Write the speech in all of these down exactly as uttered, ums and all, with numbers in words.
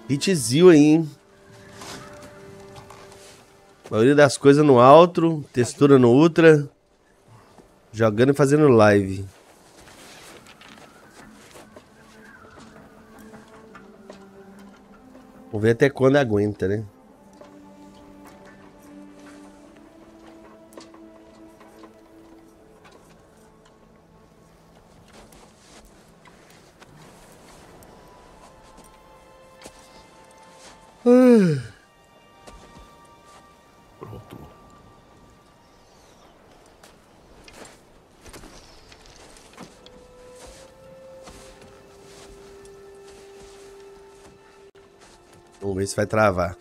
Hitzil aí, hein? A maioria das coisas no alto, textura no ultra. Jogando e fazendo live. Vamos ver até quando aguenta, né? Pronto. Vamos ver se vai travar.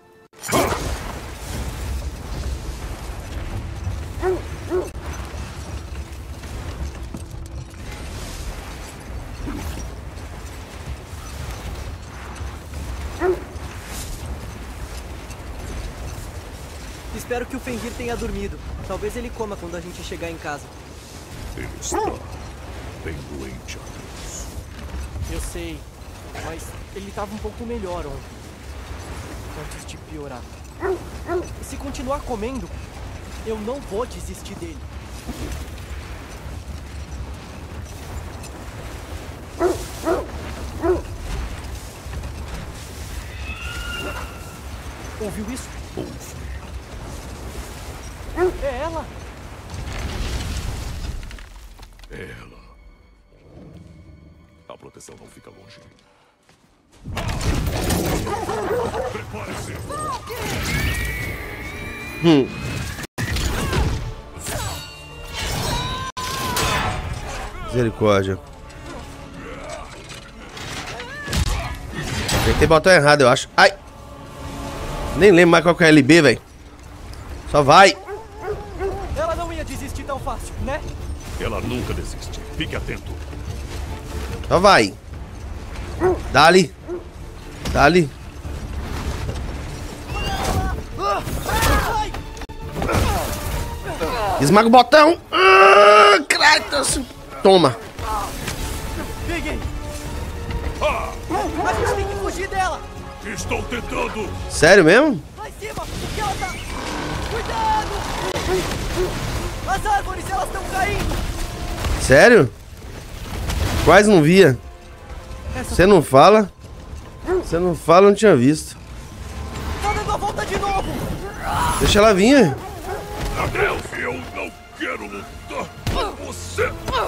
Espero que o Fenrir tenha dormido. Talvez ele coma quando a gente chegar em casa. Ele está bem doente, Atreus. Eu sei, mas ele estava um pouco melhor ontem. Antes de piorar. E se continuar comendo, eu não vou desistir dele. Ouviu isso? Ouve. É ela! É ela. A proteção não fica longe. Prepare-se! Hum. Misericórdia. Apertei o botão errado, eu acho. Ai! Nem lembro mais qual que é L B, velho. Só vai! Ela não ia desistir tão fácil, né? Ela nunca desiste. Fique atento. Só vai! Dá-lhe! Dá-lhe! Esmaga o botão! Ah, Kratos! Toma! Peguei! A gente tem que fugir dela! Estou tentando! Sério mesmo? Lá em cima! O que ela tá... Cuidado! As árvores, elas estão caindo! Sério? Quase não via. Você não fala? Você não fala, eu não tinha visto. Tá dando a volta de novo! Deixa ela vir. Atreus, eu não quero lutar com você!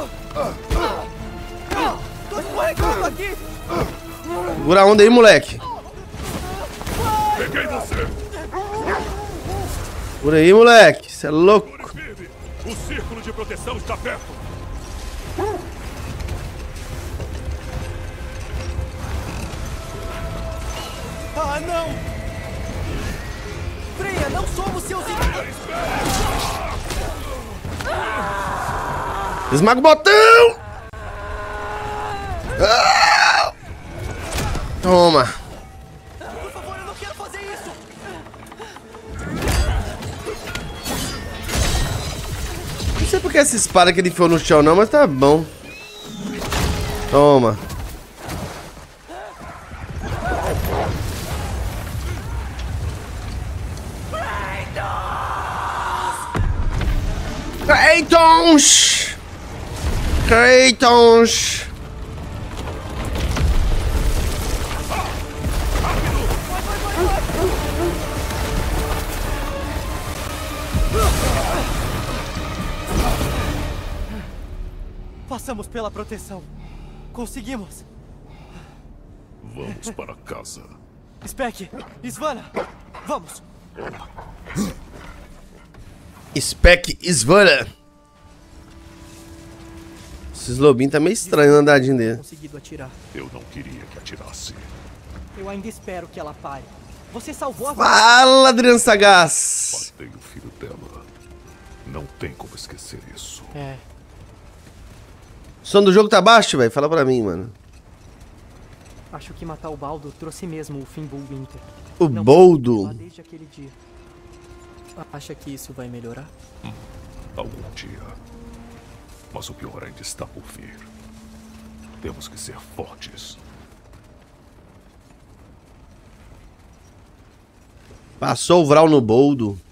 Tô escorregando aqui! Segura a onda aí, moleque. Peguei você! Por aí, moleque. Você é louco. O círculo de proteção está perto! Ah, não! Freia, não somos seus... Esmaga o botão! Ah! Toma! Por favor, eu não quero fazer isso! Não sei porque essa espada que ele enfiou no chão não, mas tá bom. Toma. Kratos! Kratos! Passamos pela proteção. Conseguimos. Vamos para casa. Spec, Svanna, vamos. Spec Svanna. Esses lobinhos tá meio estranho o andadinho dele. Conseguido atirar. Eu não queria que atirasse. Eu ainda espero que ela pare. Você salvou a Fala, Adriano Sagaz. Matei o filho dela. Não tem como esquecer isso. É. O som do jogo tá baixo, velho. Fala pra mim, mano. Acho que matar o Baldo trouxe mesmo o Fimbulwinter. O Não Boldo. lá desde aquele dia. Acha que isso vai melhorar? Hum, algum dia. Mas o pior ainda está por vir. Temos que ser fortes. Passou o Vral no boldo.